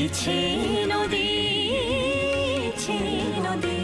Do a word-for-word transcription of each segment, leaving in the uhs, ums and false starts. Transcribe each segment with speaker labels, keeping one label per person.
Speaker 1: বইছে নদী নদী।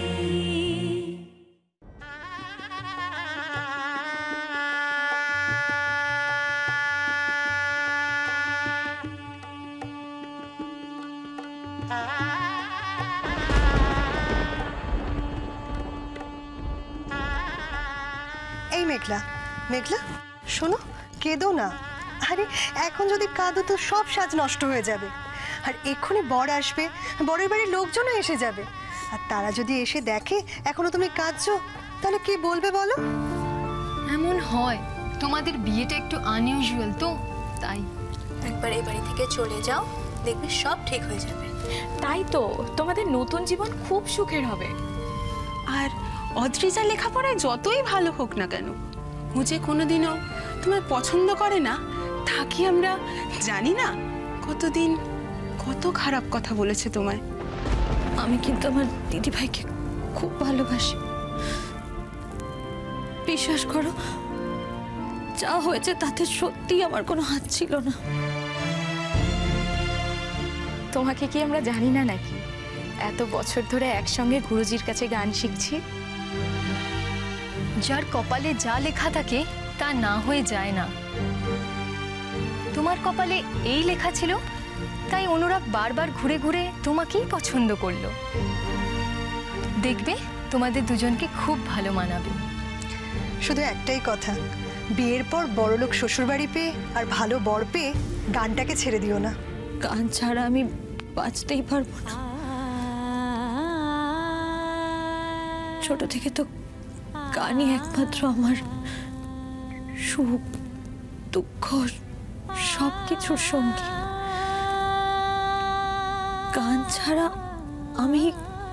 Speaker 2: এই মেঘলা মেঘলা শোনো, কেঁদো না। আরে এখন যদি কাঁদো তো সব সাজ নষ্ট হয়ে যাবে। আর এক্ষুনি বর আসবে, বরের বাড়ির লোকজনও এসে যাবে। আর তারা যদি এসে দেখে এখনো তুমি কাঁদছো, তাহলে কি বলবে বলো?
Speaker 3: এমন হয়, তোমাদের বিয়েটা একটু আনইউজুয়াল তো, তাই।
Speaker 4: একবার এই বাড়ি থেকে চলে যাও, দেখবে সব ঠিক হয়ে যাবে।
Speaker 5: তাই তো, তোমাদের নতুন জীবন খুব সুখের হবে।
Speaker 6: আর অদ্রিজা লেখাপড়ায় যতই ভালো হোক না কেন, ও যে কোনোদিনও তোমায় পছন্দ করে না, তা কি আমরা জানি না? কতদিন কত খারাপ কথা বলেছে তোমায়।
Speaker 4: আমি কিন্তু আমার দিদিভাইকে খুব ভালোবাসি, বিশ্বাস করো। যা হয়েছে তাতে সত্যি আমার কোনো হাত ছিল না।
Speaker 5: তোমাকে কি আমরা জানি না নাকি? এত বছর ধরে একসঙ্গে গুরুজির কাছে গান শিখছি।
Speaker 3: যার কপালে যা লেখা থাকে তা না হয়ে যায় না। তোমার কপালে এই লেখা ছিল, তাই অনুরাগ বারবার ঘুরে ঘুরে তোমাকেই পছন্দ করলো। দেখবে তোমাদের দুজনকে খুব ভালো মানাবে।
Speaker 2: শুধু একটাই কথা, বিয়ের পর বড়লোক শ্বশুরবাড়ি পেয়ে আর ভালো বর পেয়ে গানটাকে ছেড়ে দিও না।
Speaker 4: গান ছাড়া আমি বাঁচতেই পারবো না। ছোট থেকে তো গানই একমাত্র আমার সুখ দুঃখ সব কিছুর সঙ্গী। গান ছাড়া আমি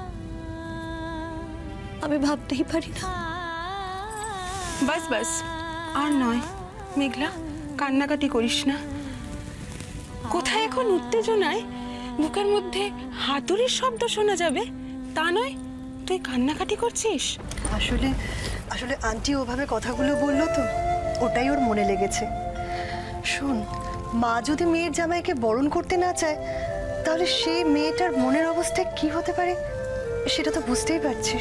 Speaker 4: আমি ভাবতেই পারি না।
Speaker 6: বাস বাস, আর নয় মেঘলা, কান্নাকাটি করিস না। কোথায় এখন উত্তেজনায় বুকের মধ্যে হাতুড়ির শব্দ শোনা যাবে, তা নয় তুই কান্নাকাটি করছিস।
Speaker 2: আসলে আসলে আন্টি ওভাবে কথাগুলো বললো তো, ওটাই ওর মনে লেগেছে। শোন, মা যদি মেয়ের জামাইকে বরণ করতে না চায়, তাহলে সেই মেয়েটার মনের অবস্থা কি হতে পারে সেটা তো বুঝতেই পারছিস।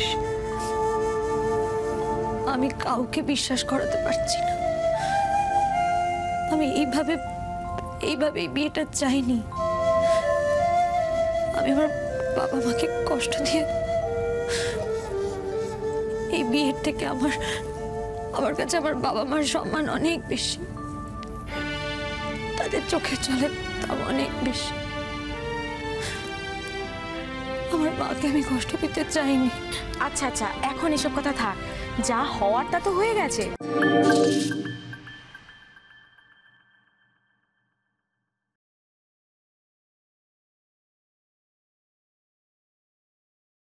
Speaker 4: আমি কাউকে বিশ্বাস করাতে পারছি না। আমি এইভাবে এইভাবে বিয়েটা চাইনি। আমি আমার বাবা মাকে কষ্ট দিয়ে এই বিয়ের থেকে আমার আমার কাছে আমার বাবা মার সম্মান অনেক বেশি, তাদের চোখে চলে দাম অনেক বেশি। আমার মাকে আমি কষ্ট পেতে চাইনি।
Speaker 5: আচ্ছা আচ্ছা, এখন এসব কথা থাক, যা হওয়ার তা তো হয়ে গেছে।